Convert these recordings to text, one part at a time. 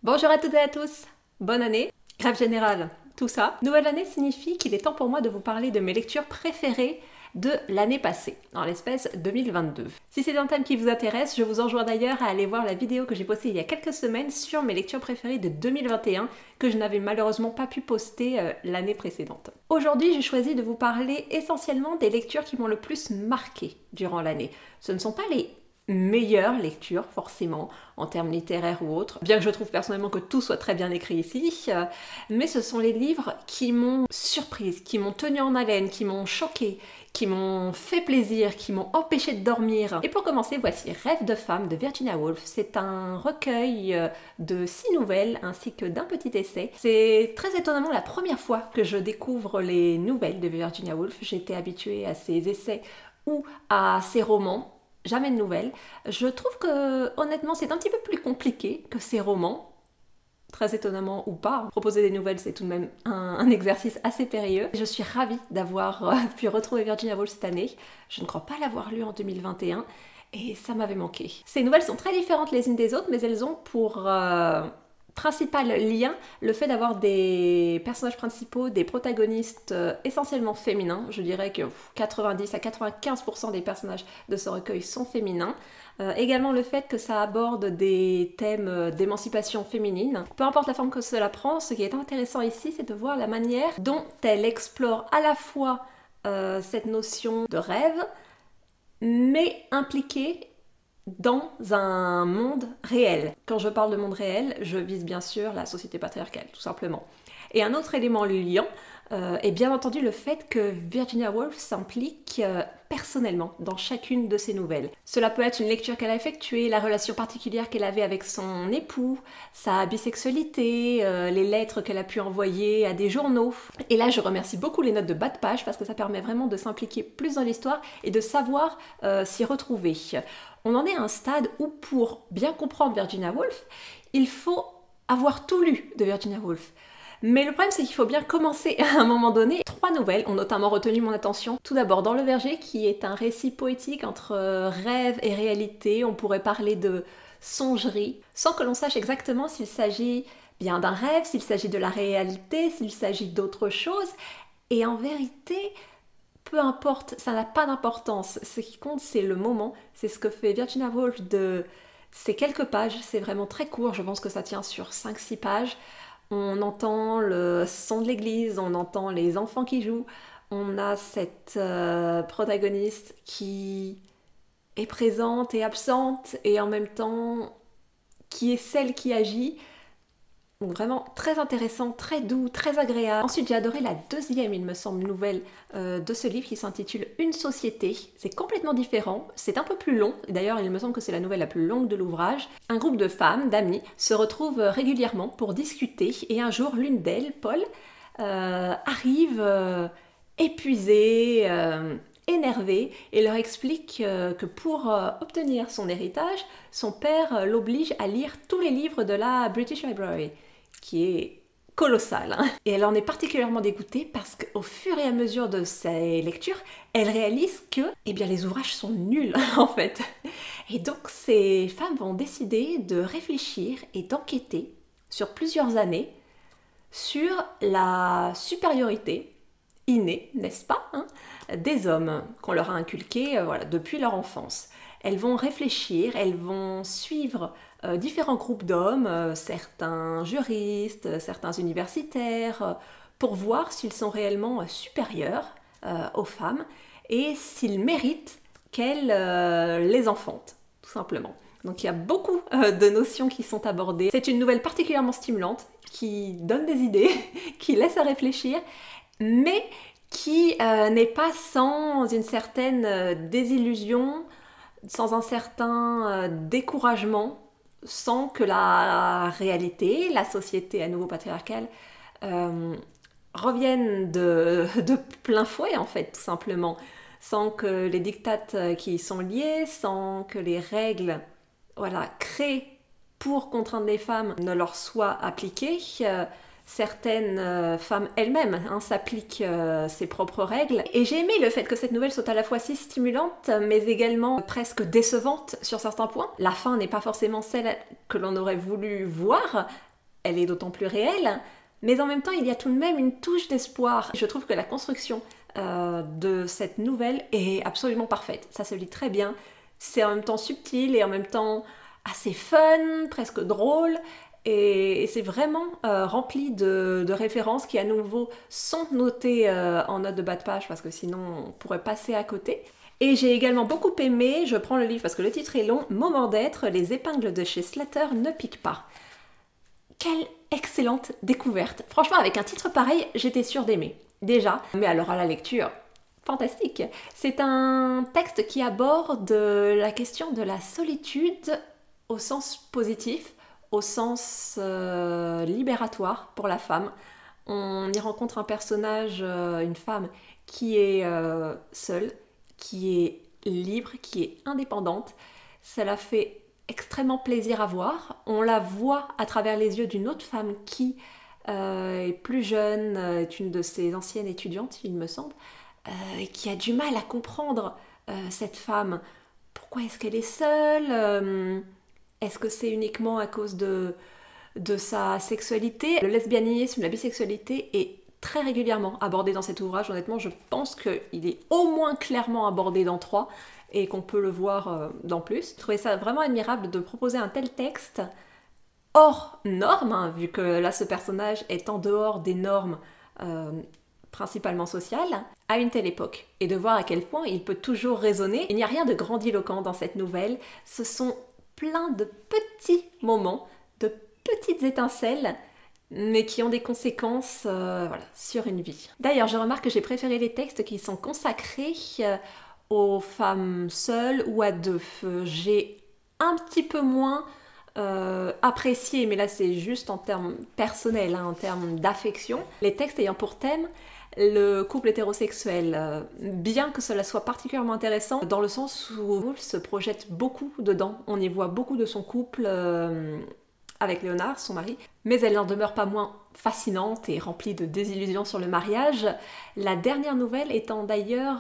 Bonjour à toutes et à tous, bonne année, grève générale, tout ça. Nouvelle année signifie qu'il est temps pour moi de vous parler de mes lectures préférées de l'année passée, en l'espèce 2022. Si c'est un thème qui vous intéresse, je vous enjoins d'ailleurs à aller voir la vidéo que j'ai postée il y a quelques semaines sur mes lectures préférées de 2021 que je n'avais malheureusement pas pu poster l'année précédente. Aujourd'hui, j'ai choisi de vous parler essentiellement des lectures qui m'ont le plus marqué durant l'année. Ce ne sont pas les meilleure lecture, forcément, en termes littéraires ou autres, bien que je trouve personnellement que tout soit très bien écrit ici, mais ce sont les livres qui m'ont surprise, qui m'ont tenue en haleine, qui m'ont choquée, qui m'ont fait plaisir, qui m'ont empêché de dormir. Et pour commencer, voici Rêve de femme de Virginia Woolf. C'est un recueil de 6 nouvelles ainsi que d'un petit essai. C'est très étonnamment la première fois que je découvre les nouvelles de Virginia Woolf. J'étais habituée à ses essais ou à ses romans. Jamais de nouvelles. Je trouve que, honnêtement, c'est un petit peu plus compliqué que ces romans. Très étonnamment ou pas. Proposer des nouvelles, c'est tout de même un exercice assez périlleux. Je suis ravie d'avoir pu retrouver Virginia Woolf cette année. Je ne crois pas l'avoir lu en 2021 et ça m'avait manqué. Ces nouvelles sont très différentes les unes des autres, mais elles ont pour principal lien le fait d'avoir des personnages principaux, des protagonistes essentiellement féminins. Je dirais que 90 à 95% des personnages de ce recueil sont féminins. Également le fait que ça aborde des thèmes d'émancipation féminine. Peu importe la forme que cela prend, ce qui est intéressant ici, c'est de voir la manière dont elle explore à la fois cette notion de rêve, mais impliquée dans un monde réel. Quand je parle de monde réel, je vise bien sûr la société patriarcale, tout simplement. Et un autre élément liant est bien entendu le fait que Virginia Woolf s'implique personnellement dans chacune de ses nouvelles. Cela peut être une lecture qu'elle a effectuée, la relation particulière qu'elle avait avec son époux, sa bisexualité, les lettres qu'elle a pu envoyer à des journaux. Et là, je remercie beaucoup les notes de bas de page parce que ça permet vraiment de s'impliquer plus dans l'histoire et de savoir s'y retrouver. On en est à un stade où, pour bien comprendre Virginia Woolf, il faut avoir tout lu de Virginia Woolf. Mais le problème, c'est qu'il faut bien commencer à un moment donné. 3 nouvelles ont notamment retenu mon attention. Tout d'abord, Dans le verger, qui est un récit poétique entre rêve et réalité. On pourrait parler de songerie, sans que l'on sache exactement s'il s'agit bien d'un rêve, s'il s'agit de la réalité, s'il s'agit d'autre chose. Et en vérité, peu importe, ça n'a pas d'importance. Ce qui compte, c'est le moment. C'est ce que fait Virginia Woolf de ces quelques pages. C'est vraiment très court, je pense que ça tient sur 5-6 pages. On entend le son de l'église, on entend les enfants qui jouent. On a cette protagoniste qui est présente et absente et en même temps qui est celle qui agit. Donc vraiment très intéressant, très doux, très agréable. Ensuite, j'ai adoré la deuxième, il me semble, nouvelle de ce livre qui s'intitule Une société. C'est complètement différent, c'est un peu plus long. D'ailleurs, il me semble que c'est la nouvelle la plus longue de l'ouvrage. Un groupe de femmes, d'amis, se retrouvent régulièrement pour discuter et un jour, l'une d'elles, Paul, arrive épuisée, énervée et leur explique que pour obtenir son héritage, son père l'oblige à lire tous les livres de la British Library, qui est colossal. Et elle en est particulièrement dégoûtée parce qu'au fur et à mesure de ses lectures, elle réalise que les ouvrages sont nuls en fait. Et donc ces femmes vont décider de réfléchir et d'enquêter sur plusieurs années sur la supériorité innée, n'est-ce pas, des hommes qu'on leur a inculqués depuis leur enfance. Elles vont réfléchir, elles vont suivre différents groupes d'hommes, certains juristes, certains universitaires, pour voir s'ils sont réellement supérieurs aux femmes et s'ils méritent qu'elles les enfantent, tout simplement. Donc il y a beaucoup de notions qui sont abordées. C'est une nouvelle particulièrement stimulante, qui donne des idées, qui laisse à réfléchir, mais qui n'est pas sans une certaine désillusion, sans un certain découragement, sans que la réalité, la société à nouveau patriarcale, revienne de plein fouet en fait, tout simplement, sans que les diktats qui y sont liés, sans que les règles créées pour contraindre les femmes ne leur soient appliquées. Certaines femmes elles-mêmes s'appliquent ses propres règles. Et j'ai aimé le fait que cette nouvelle soit à la fois si stimulante, mais également presque décevante sur certains points. La fin n'est pas forcément celle que l'on aurait voulu voir, elle est d'autant plus réelle, mais en même temps, il y a tout de même une touche d'espoir. Je trouve que la construction de cette nouvelle est absolument parfaite. Ça se lit très bien, c'est en même temps subtil et en même temps assez fun, presque drôle. Et c'est vraiment rempli de références qui à nouveau sont notées en note de bas de page parce que sinon on pourrait passer à côté. Et j'ai également beaucoup aimé, je prends le livre parce que le titre est long, Moment d'être, les épingles de chez Slatter ne piquent pas. Quelle excellente découverte. Franchement, avec un titre pareil, j'étais sûre d'aimer. Déjà, mais alors à la lecture, fantastique. C'est un texte qui aborde la question de la solitude au sens positif, au sens libératoire pour la femme. On y rencontre un personnage, une femme qui est seule, qui est libre, qui est indépendante. Ça la fait extrêmement plaisir à voir. On la voit à travers les yeux d'une autre femme qui est plus jeune, est une de ses anciennes étudiantes, il me semble, et qui a du mal à comprendre cette femme. Pourquoi est-ce qu'elle est seule? Est-ce que c'est uniquement à cause de sa sexualité? Le lesbianisme, la bisexualité est très régulièrement abordé dans cet ouvrage. Honnêtement, je pense qu'il est au moins clairement abordé dans 3 et qu'on peut le voir dans plus. Je trouvais ça vraiment admirable de proposer un tel texte hors normes, hein, vu que là ce personnage est en dehors des normes principalement sociales, à une telle époque. Et de voir à quel point il peut toujours résonner. Il n'y a rien de grandiloquent dans cette nouvelle. Ce sont plein de petits moments, de petites étincelles, mais qui ont des conséquences voilà, sur une vie. D'ailleurs, je remarque que j'ai préféré les textes qui sont consacrés aux femmes seules ou à deux. J'ai un petit peu moins apprécié, mais là c'est juste en termes personnels, hein, en termes d'affection, les textes ayant pour thème le couple hétérosexuel, bien que cela soit particulièrement intéressant dans le sens où Woolf se projette beaucoup dedans, on y voit beaucoup de son couple avec Léonard, son mari, mais elle n'en demeure pas moins fascinante et remplie de désillusions sur le mariage, la dernière nouvelle étant d'ailleurs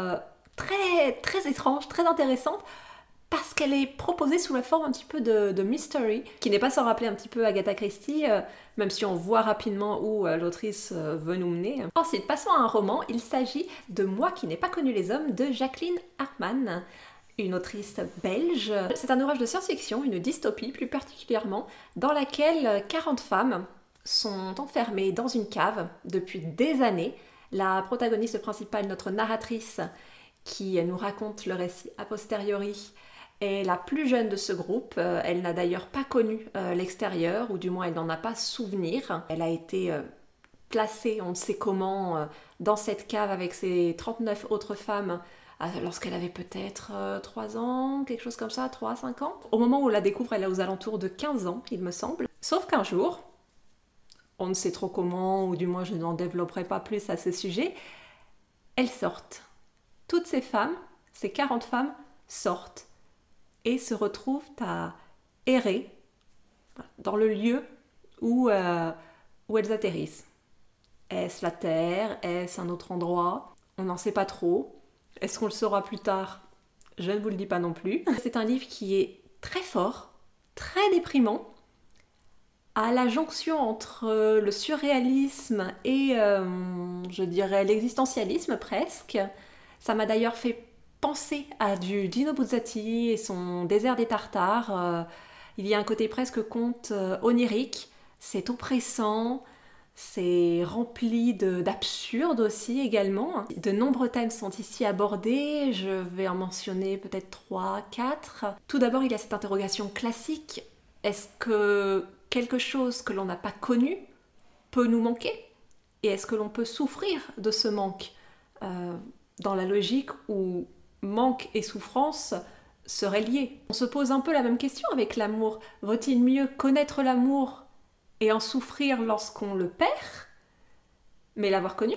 très, très étrange, très intéressante, parce qu'elle est proposée sous la forme un petit peu de mystery, qui n'est pas sans rappeler un petit peu Agatha Christie, même si on voit rapidement où l'autrice veut nous mener. Ensuite, passons à un roman, il s'agit de Moi qui n'ai pas connu les hommes de Jacqueline Hartmann, une autrice belge. C'est un ouvrage de science-fiction, une dystopie plus particulièrement, dans laquelle 40 femmes sont enfermées dans une cave depuis des années. La protagoniste principale, notre narratrice, qui nous raconte le récit a posteriori, est la plus jeune de ce groupe. Elle n'a d'ailleurs pas connu l'extérieur, ou du moins elle n'en a pas souvenir. Elle a été placée, on ne sait comment, dans cette cave avec ses 39 autres femmes lorsqu'elle avait peut-être 3 ans, quelque chose comme ça, 3-5 ans. Au moment où on la découvre, elle a aux alentours de 15 ans, il me semble. Sauf qu'un jour, on ne sait trop comment, ou du moins je n'en développerai pas plus à ce sujet, elles sortent. Toutes ces femmes, ces 40 femmes, sortent et se retrouvent à errer dans le lieu où elles atterrissent. Est-ce la Terre? Est-ce un autre endroit? On n'en sait pas trop. Est-ce qu'on le saura plus tard? Je ne vous le dis pas non plus. C'est un livre qui est très fort, très déprimant, à la jonction entre le surréalisme et, je dirais, l'existentialisme presque. Ça m'a d'ailleurs fait penser à du Dino Buzzati et son Désert des Tartares. Il y a un côté presque conte onirique, c'est oppressant, c'est rempli d'absurde aussi également. De nombreux thèmes sont ici abordés, je vais en mentionner peut-être 3, 4. Tout d'abord, il y a cette interrogation classique. Est-ce que quelque chose que l'on n'a pas connu peut nous manquer? Et est-ce que l'on peut souffrir de ce manque dans la logique où manque et souffrance seraient liés? On se pose un peu la même question avec l'amour. Vaut-il mieux connaître l'amour et en souffrir lorsqu'on le perd, mais l'avoir connu,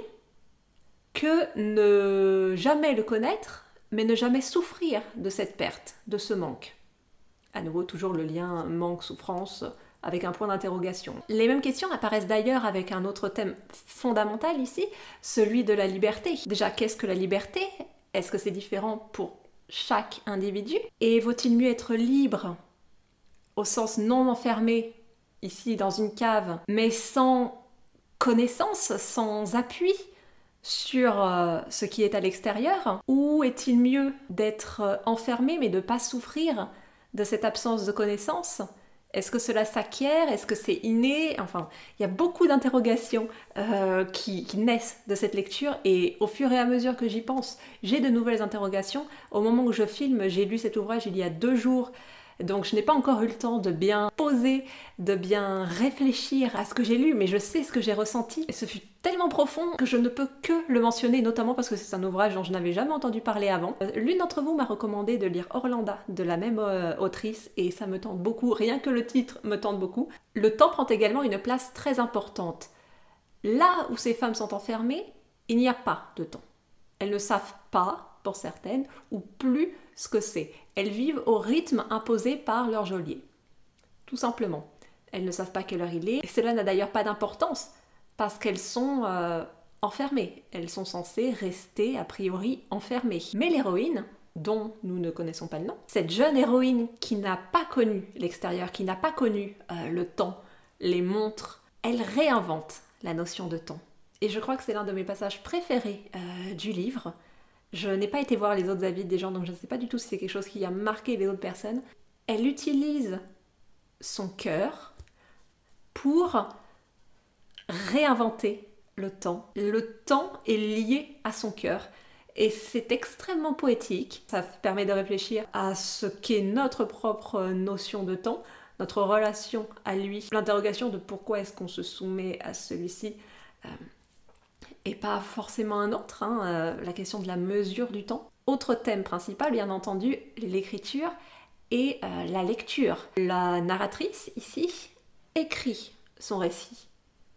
que ne jamais le connaître, mais ne jamais souffrir de cette perte, de ce manque? À nouveau, toujours le lien manque-souffrance avec un point d'interrogation. Les mêmes questions apparaissent d'ailleurs avec un autre thème fondamental ici, celui de la liberté. Déjà, qu'est-ce que la liberté? Est-ce que c'est différent pour chaque individu? Et vaut-il mieux être libre, au sens non enfermé, ici dans une cave, mais sans connaissance, sans appui sur ce qui est à l'extérieur? Ou est-il mieux d'être enfermé mais de ne pas souffrir de cette absence de connaissance? Est-ce que cela s'acquiert? Est-ce que c'est inné? Enfin, il y a beaucoup d'interrogations qui naissent de cette lecture et au fur et à mesure que j'y pense, j'ai de nouvelles interrogations. Au moment où je filme, j'ai lu cet ouvrage il y a 2 jours, donc je n'ai pas encore eu le temps de bien poser, de bien réfléchir à ce que j'ai lu, mais je sais ce que j'ai ressenti. Et ce fut tellement profond que je ne peux que le mentionner, notamment parce que c'est un ouvrage dont je n'avais jamais entendu parler avant. L'une d'entre vous m'a recommandé de lire Orlanda, de la même autrice, et ça me tente beaucoup, rien que le titre me tente beaucoup. Le temps prend également une place très importante. Là où ces femmes sont enfermées, il n'y a pas de temps. Elles ne savent pas, pour certaines, ou plus ce que c'est. Elles vivent au rythme imposé par leur geôlier. Tout simplement. Elles ne savent pas quelle heure il est. Et cela n'a d'ailleurs pas d'importance, parce qu'elles sont enfermées. Elles sont censées rester, a priori, enfermées. Mais l'héroïne, dont nous ne connaissons pas le nom, cette jeune héroïne qui n'a pas connu l'extérieur, qui n'a pas connu le temps, les montres, elle réinvente la notion de temps. Et je crois que c'est l'un de mes passages préférés du livre. Je n'ai pas été voir les autres avis des gens, donc je ne sais pas du tout si c'est quelque chose qui a marqué les autres personnes. Elle utilise son cœur pour réinventer le temps. Le temps est lié à son cœur. Et c'est extrêmement poétique. Ça permet de réfléchir à ce qu'est notre propre notion de temps, notre relation à lui, l'interrogation de pourquoi est-ce qu'on se soumet à celui-ci et pas forcément un autre, la question de la mesure du temps. Autre thème principal, bien entendu, l'écriture et la lecture. La narratrice, ici, écrit son récit.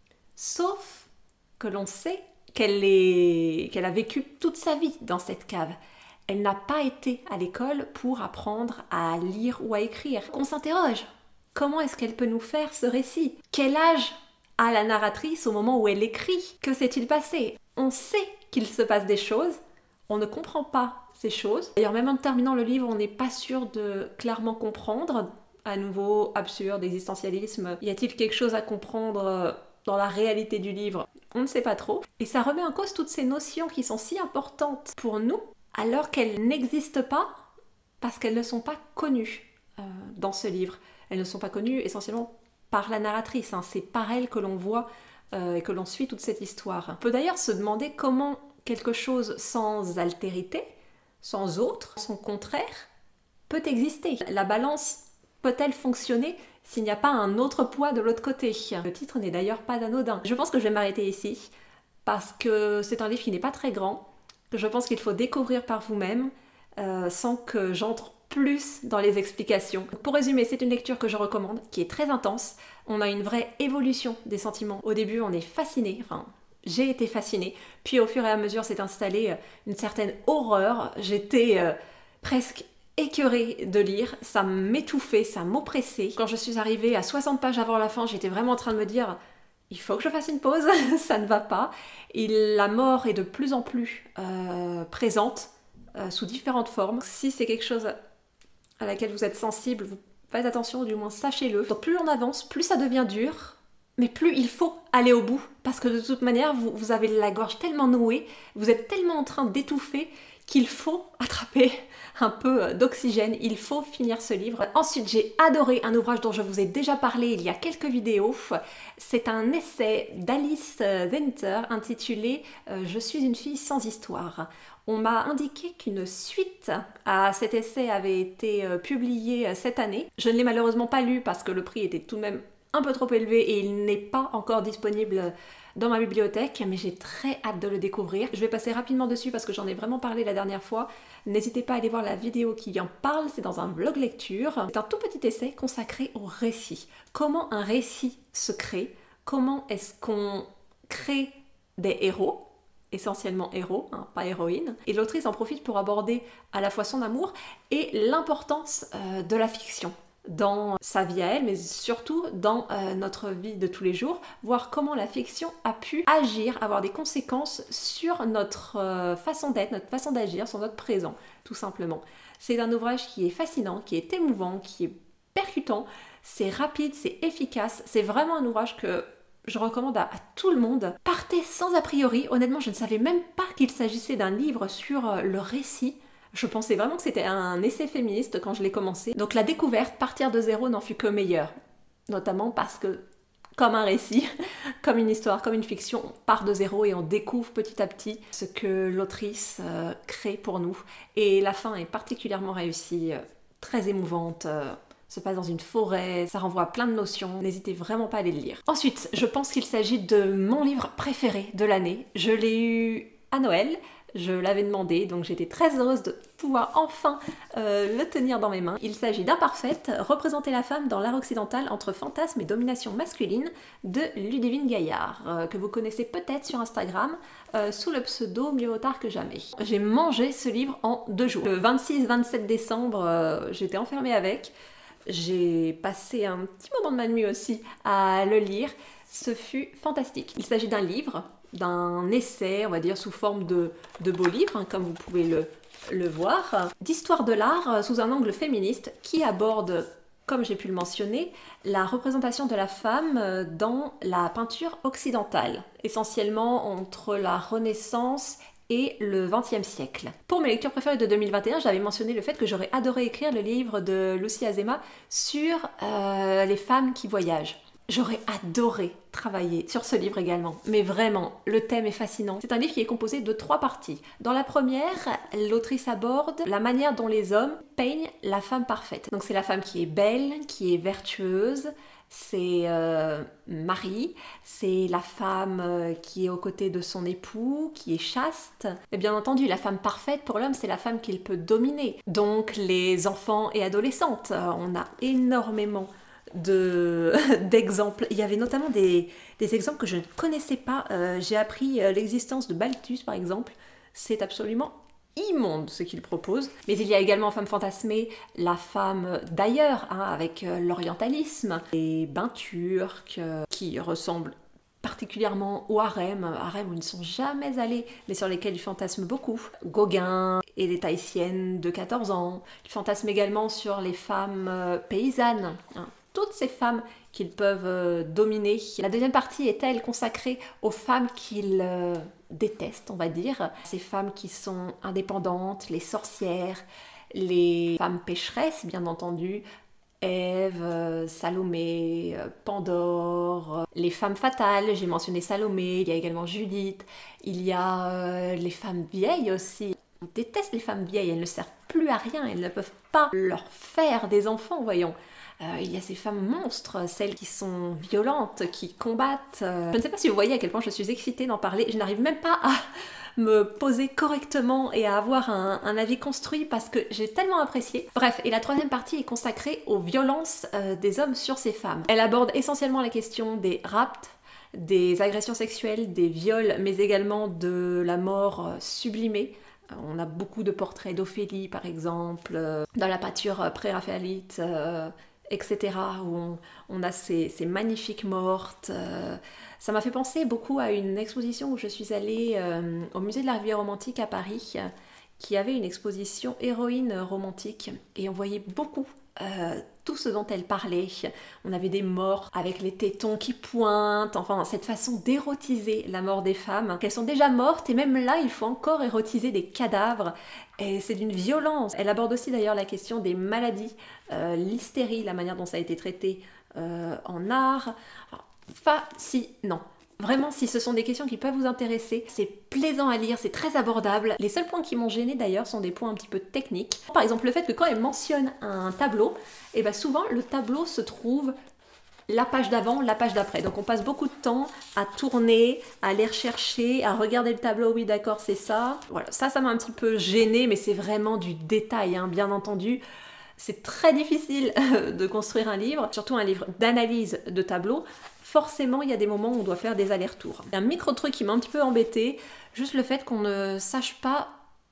Sauf que l'on sait qu'elle a vécu toute sa vie dans cette cave. Elle n'a pas été à l'école pour apprendre à lire ou à écrire. On s'interroge, comment est-ce qu'elle peut nous faire ce récit? Quel âge a la narratrice au moment où elle écrit? Que s'est-il passé? On sait qu'il se passe des choses, on ne comprend pas ces choses. D'ailleurs, même en terminant le livre, on n'est pas sûr de clairement comprendre. À nouveau, absurde, existentialisme. Y a-t-il quelque chose à comprendre dans la réalité du livre? On ne sait pas trop. Et ça remet en cause toutes ces notions qui sont si importantes pour nous, alors qu'elles n'existent pas parce qu'elles ne sont pas connues dans ce livre. Elles ne sont pas connues essentiellement par la narratrice. C'est par elle que l'on voit et que l'on suit toute cette histoire. On peut d'ailleurs se demander comment quelque chose sans altérité, sans autre, sans contraire, peut exister. La balance peut-elle fonctionner s'il n'y a pas un autre poids de l'autre côté? Le titre n'est d'ailleurs pas anodin. Je pense que je vais m'arrêter ici, parce que c'est un livre qui n'est pas très grand, que je pense qu'il faut découvrir par vous-même, sans que j'entre plus dans les explications. Pour résumer, c'est une lecture que je recommande, qui est très intense. On a une vraie évolution des sentiments. Au début, on est fasciné, enfin, j'ai été fascinée. Puis au fur et à mesure, s'est installée une certaine horreur. J'étais presque écœurée de lire, ça m'étouffait, ça m'oppressait. Quand je suis arrivée à 60 pages avant la fin, j'étais vraiment en train de me dire « il faut que je fasse une pause, ça ne va pas ». Et la mort est de plus en plus présente, sous différentes formes. Si c'est quelque chose à laquelle vous êtes sensible, vous faites attention, du moins sachez-le. Donc plus on avance, plus ça devient dur, mais plus il faut aller au bout, parce que de toute manière, vous avez la gorge tellement nouée, vous êtes tellement en train d'étouffer qu'il faut attraper un peu d'oxygène, il faut finir ce livre. Ensuite, j'ai adoré un ouvrage dont je vous ai déjà parlé il y a quelques vidéos. C'est un essai d'Alice Venter intitulé « Je suis une fille sans histoire ». On m'a indiqué qu'une suite à cet essai avait été publiée cette année. Je ne l'ai malheureusement pas lu parce que le prix était tout de même un peu trop élevé et il n'est pas encore disponible dans ma bibliothèque, mais j'ai très hâte de le découvrir. Je vais passer rapidement dessus parce que j'en ai vraiment parlé la dernière fois. N'hésitez pas à aller voir la vidéo qui en parle, c'est dans un vlog lecture. C'est un tout petit essai consacré au récit. Comment un récit se crée? Comment est-ce qu'on crée des héros? Essentiellement héros, pas héroïne. Et l'autrice en profite pour aborder à la fois son amour et l'importance de la fiction dans sa vie à elle, mais surtout dans notre vie de tous les jours, voir comment la fiction a pu agir, avoir des conséquences sur notre façon d'être, notre façon d'agir, sur notre présent, tout simplement. C'est un ouvrage qui est fascinant, qui est émouvant, qui est percutant, c'est rapide, c'est efficace, c'est vraiment un ouvrage que je recommande à tout le monde. Partez sans a priori, honnêtement je ne savais même pas qu'il s'agissait d'un livre sur le récit. Je pensais vraiment que c'était un essai féministe quand je l'ai commencé. Donc la découverte, partir de zéro n'en fut que meilleure. Notamment parce que, comme un récit, comme une histoire, comme une fiction, on part de zéro et on découvre petit à petit ce que l'autrice crée pour nous. Et la fin est particulièrement réussie, très émouvante, se passe dans une forêt, ça renvoie à plein de notions, n'hésitez vraiment pas à aller le lire. Ensuite, je pense qu'il s'agit de mon livre préféré de l'année. Je l'ai eu à Noël, je l'avais demandé, donc j'étais très heureuse de pouvoir enfin le tenir dans mes mains. Il s'agit d'Imparfaite, représenter la femme dans l'art occidental entre fantasme et domination masculine de Ludivine Gaillard, que vous connaissez peut-être sur Instagram sous le pseudo Mieux vaut tard que jamais. J'ai mangé ce livre en 2 jours. Le 26-27 décembre, j'étais enfermée avec. J'ai passé un petit moment de ma nuit aussi à le lire. Ce fut fantastique. Il s'agit d'un livre, d'un essai, on va dire sous forme de beau livre, hein, comme vous pouvez le voir, d'histoire de l'art sous un angle féministe qui aborde, comme j'ai pu le mentionner, la représentation de la femme dans la peinture occidentale, essentiellement entre la Renaissance et le XXe siècle. Pour mes lectures préférées de 2021, j'avais mentionné le fait que j'aurais adoré écrire le livre de Lucy Azema sur les femmes qui voyagent. J'aurais adoré travailler sur ce livre également, mais vraiment, le thème est fascinant. C'est un livre qui est composé de 3 parties. Dans la première, l'autrice aborde la manière dont les hommes peignent la femme parfaite. Donc c'est la femme qui est belle, qui est vertueuse, c'est Marie, c'est la femme qui est aux côtés de son époux, qui est chaste. Et bien entendu, la femme parfaite pour l'homme, c'est la femme qu'il peut dominer. Donc les enfants et adolescentes, on a énormément d'exemples. Il y avait notamment des exemples que je ne connaissais pas. J'ai appris l'existence de Balthus par exemple. C'est absolument immonde ce qu'il propose. Mais il y a également Femme fantasmée, la femme d'ailleurs, hein, avec l'orientalisme, les bains turcs qui ressemblent particulièrement au harem où ils ne sont jamais allés, mais sur lesquels ils fantasment beaucoup. Gauguin et les Tahitiennes de 14 ans. Ils fantasment également sur les femmes paysannes, hein. Toutes ces femmes qu'ils peuvent dominer. La deuxième partie est elle consacrée aux femmes qu'ils détestent, on va dire. Ces femmes qui sont indépendantes, les sorcières, les femmes pécheresses, bien entendu, Ève, Salomé, Pandore, les femmes fatales, j'ai mentionné Salomé, il y a également Judith, il y a les femmes vieilles aussi. On déteste les femmes vieilles, elles ne servent plus à rien, elles ne peuvent pas leur faire des enfants, voyons. Il y a ces femmes monstres, celles qui sont violentes, qui combattent. Je ne sais pas si vous voyez à quel point je suis excitée d'en parler. Je n'arrive même pas à me poser correctement et à avoir un avis construit parce que j'ai tellement apprécié. Bref, et la troisième partie est consacrée aux violences des hommes sur ces femmes. Elle aborde essentiellement la question des rapts, des agressions sexuelles, des viols, mais également de la mort sublimée. On a beaucoup de portraits d'Ophélie, par exemple, dans la peinture pré-raphaélite, etc., où on a ces magnifiques mortes. Ça m'a fait penser beaucoup à une exposition où je suis allée au musée de la Rivière romantique à Paris, qui avait une exposition héroïne romantique, et on voyait beaucoup tout ce dont elle parlait. On avait des morts avec les tétons qui pointent, enfin cette façon d'érotiser la mort des femmes, qu'elles sont déjà mortes et même là il faut encore érotiser des cadavres et c'est d'une violence. Elle aborde aussi d'ailleurs la question des maladies, l'hystérie, la manière dont ça a été traité en art. Fascinant. Vraiment, si ce sont des questions qui peuvent vous intéresser, c'est plaisant à lire, c'est très abordable. Les seuls points qui m'ont gênée d'ailleurs sont des points un petit peu techniques. Par exemple, le fait que quand elle mentionne un tableau, et bien souvent le tableau se trouve la page d'avant, la page d'après. Donc on passe beaucoup de temps à tourner, à aller rechercher, à regarder le tableau, oui d'accord c'est ça. Voilà, ça m'a un petit peu gênée, mais c'est vraiment du détail, hein, bien entendu. C'est très difficile de construire un livre, surtout un livre d'analyse de tableau. Forcément, il y a des moments où on doit faire des allers-retours. Un micro-truc qui m'a un petit peu embêtée, juste le fait qu'on ne sache pas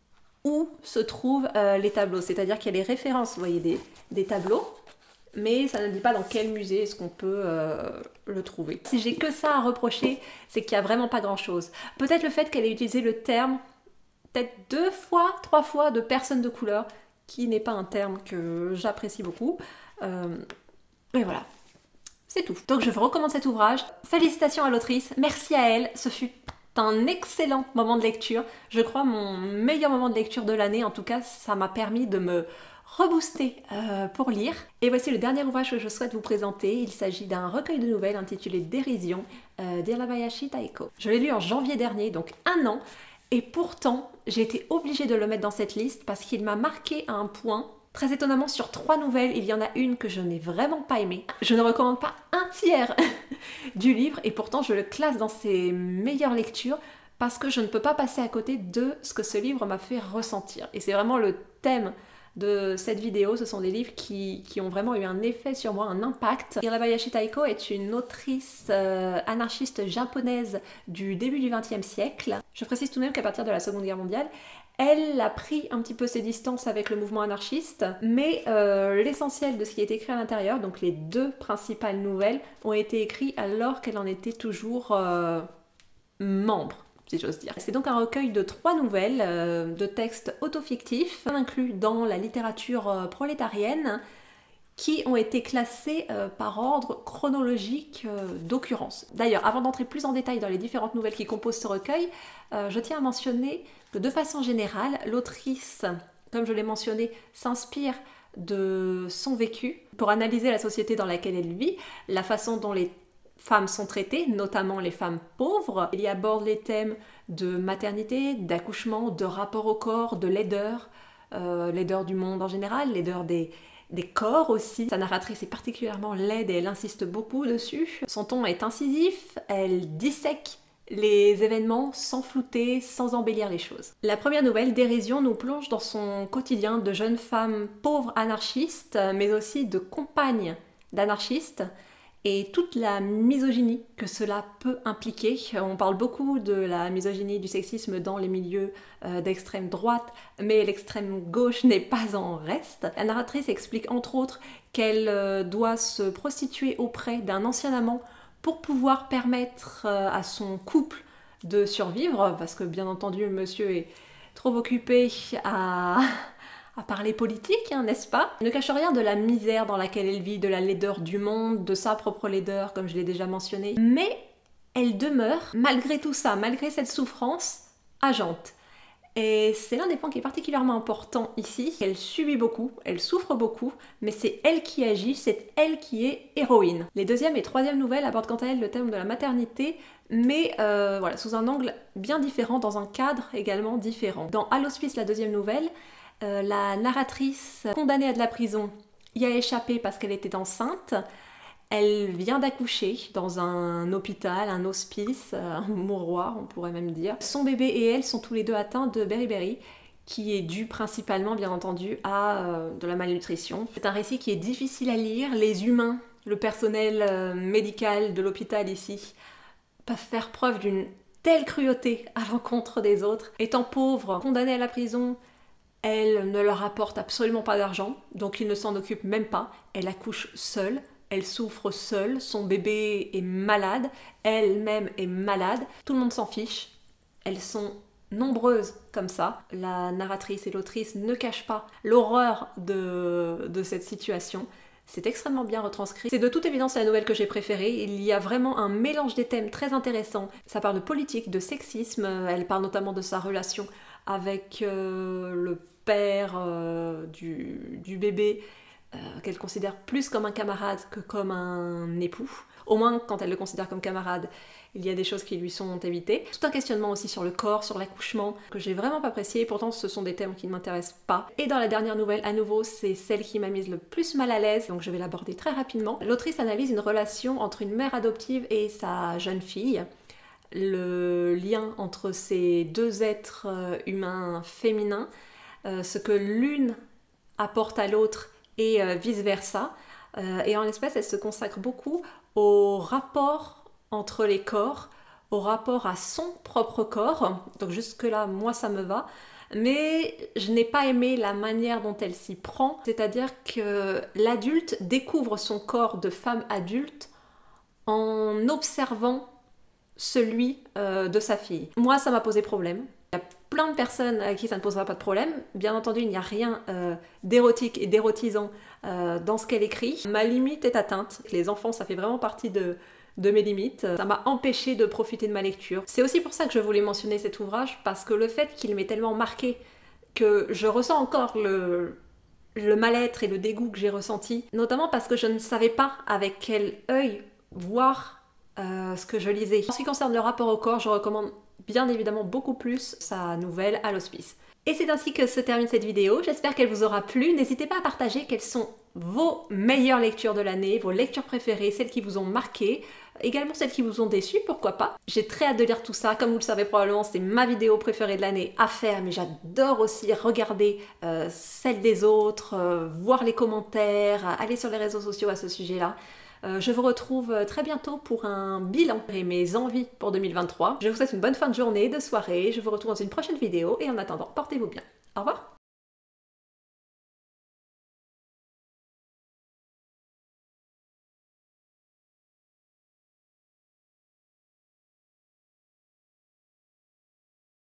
où se trouvent les tableaux. C'est-à-dire qu'il y a les références, vous voyez, des tableaux, mais ça ne dit pas dans quel musée est-ce qu'on peut le trouver. Si j'ai que ça à reprocher, c'est qu'il n'y a vraiment pas grand-chose. Peut-être le fait qu'elle ait utilisé le terme peut-être 2 fois, 3 fois de personnes de couleur, qui n'est pas un terme que j'apprécie beaucoup. Et voilà, c'est tout. Donc je vous recommande cet ouvrage. Félicitations à l'autrice, merci à elle, ce fut un excellent moment de lecture. Je crois mon meilleur moment de lecture de l'année, en tout cas ça m'a permis de me rebooster pour lire. Et voici le dernier ouvrage que je souhaite vous présenter. Il s'agit d'un recueil de nouvelles intitulé Dérision d'Irabayashi Taiko. Je l'ai lu en janvier dernier, donc 1 an, et pourtant j'ai été obligée de le mettre dans cette liste parce qu'il m'a marqué à un point. Très étonnamment, sur 3 nouvelles, il y en a une que je n'ai vraiment pas aimée. Je ne recommande pas un tiers du livre et pourtant je le classe dans ses meilleures lectures parce que je ne peux pas passer à côté de ce que ce livre m'a fait ressentir. Et c'est vraiment le thème de cette vidéo, ce sont des livres qui ont vraiment eu un effet sur moi, un impact. Irabayashi Taiko est une autrice anarchiste japonaise du début du XXe siècle. Je précise tout de même qu'à partir de la Seconde Guerre mondiale, elle a pris un petit peu ses distances avec le mouvement anarchiste, mais l'essentiel de ce qui est écrit à l'intérieur, donc les 2 principales nouvelles, ont été écrites alors qu'elle en était toujours membre, si j'ose dire. C'est donc un recueil de 3 nouvelles, de textes autofictifs, inclus dans la littérature prolétarienne, qui ont été classés par ordre chronologique d'occurrence. D'ailleurs, avant d'entrer plus en détail dans les différentes nouvelles qui composent ce recueil, je tiens à mentionner que de façon générale, l'autrice, comme je l'ai mentionné, s'inspire de son vécu pour analyser la société dans laquelle elle vit, la façon dont les femmes sont traitées, notamment les femmes pauvres. Il y aborde les thèmes de maternité, d'accouchement, de rapport au corps, de laideur, laideur du monde en général, laideur des corps aussi. Sa narratrice est particulièrement laide et elle insiste beaucoup dessus. Son ton est incisif, elle dissèque les événements sans flouter, sans embellir les choses. La première nouvelle, Dérision, nous plonge dans son quotidien de jeune femme pauvre anarchiste, mais aussi de compagne d'anarchistes, et toute la misogynie que cela peut impliquer. On parle beaucoup de la misogynie, du sexisme dans les milieux d'extrême droite, mais l'extrême gauche n'est pas en reste. La narratrice explique entre autres qu'elle doit se prostituer auprès d'un ancien amant pour pouvoir permettre à son couple de survivre, parce que bien entendu monsieur est trop occupé à parler politique, hein, n'est-ce pas? Elle ne cache rien de la misère dans laquelle elle vit, de la laideur du monde, de sa propre laideur, comme je l'ai déjà mentionné. Mais elle demeure, malgré tout ça, malgré cette souffrance, agente. Et c'est l'un des points qui est particulièrement important ici. Elle subit beaucoup, elle souffre beaucoup, mais c'est elle qui agit, c'est elle qui est héroïne. Les 2e et 3e nouvelles abordent quant à elles le thème de la maternité, mais voilà, sous un angle bien différent, dans un cadre également différent. Dans À l'hospice, la 2e nouvelle, la narratrice, condamnée à de la prison, y a échappé parce qu'elle était enceinte. Elle vient d'accoucher dans un hôpital, un hospice, un mouroir on pourrait même dire. Son bébé et elle sont tous les 2 atteints de beriberi, qui est dû principalement bien entendu à de la malnutrition. C'est un récit qui est difficile à lire. Les humains, le personnel médical de l'hôpital ici, peuvent faire preuve d'une telle cruauté à l'encontre des autres. Étant pauvre, condamnée à la prison, elle ne leur apporte absolument pas d'argent, donc ils ne s'en occupent même pas. Elle accouche seule. Elle souffre seule, son bébé est malade, elle-même est malade, tout le monde s'en fiche. Elles sont nombreuses comme ça. La narratrice et l'autrice ne cachent pas l'horreur de cette situation. C'est extrêmement bien retranscrit. C'est de toute évidence la nouvelle que j'ai préférée. Il y a vraiment un mélange des thèmes très intéressant. Ça parle de politique, de sexisme, elle parle notamment de sa relation avec le père du bébé, qu'elle considère plus comme un camarade que comme un époux. Au moins, quand elle le considère comme camarade, il y a des choses qui lui sont évitées. Tout un questionnement aussi sur le corps, sur l'accouchement, que j'ai vraiment pas apprécié, pourtant ce sont des thèmes qui ne m'intéressent pas. Et dans la dernière nouvelle, à nouveau, c'est celle qui m'a mise le plus mal à l'aise, donc je vais l'aborder très rapidement. L'autrice analyse une relation entre une mère adoptive et sa jeune fille, le lien entre ces 2 êtres humains féminins, ce que l'une apporte à l'autre et vice-versa. Et en l'espèce, elle se consacre beaucoup au rapport entre les corps, au rapport à son propre corps. Donc jusque-là, moi, ça me va. Mais je n'ai pas aimé la manière dont elle s'y prend. C'est-à-dire que l'adulte découvre son corps de femme adulte en observant celui de sa fille. Moi, ça m'a posé problème. Il y a plein de personnes à qui ça ne posera pas de problème. Bien entendu, il n'y a rien d'érotique et d'érotisant dans ce qu'elle écrit. Ma limite est atteinte. Les enfants, ça fait vraiment partie de mes limites. Ça m'a empêché de profiter de ma lecture. C'est aussi pour ça que je voulais mentionner cet ouvrage, parce que le fait qu'il m'ait tellement marqué que je ressens encore le mal-être et le dégoût que j'ai ressenti, notamment parce que je ne savais pas avec quel œil voir ce que je lisais. En ce qui concerne le rapport au corps, je recommande bien évidemment beaucoup plus sa nouvelle À l'hospice. Et c'est ainsi que se termine cette vidéo. J'espère qu'elle vous aura plu. N'hésitez pas à partager quelles sont vos meilleures lectures de l'année, vos lectures préférées, celles qui vous ont marqué, également celles qui vous ont déçu, pourquoi pas. J'ai très hâte de lire tout ça. Comme vous le savez probablement, c'est ma vidéo préférée de l'année à faire, mais j'adore aussi regarder celles des autres, voir les commentaires, aller sur les réseaux sociaux à ce sujet-là. Je vous retrouve très bientôt pour un bilan et mes envies pour 2023. Je vous souhaite une bonne fin de journée, de soirée. Je vous retrouve dans une prochaine vidéo et en attendant, portez-vous bien. Au revoir!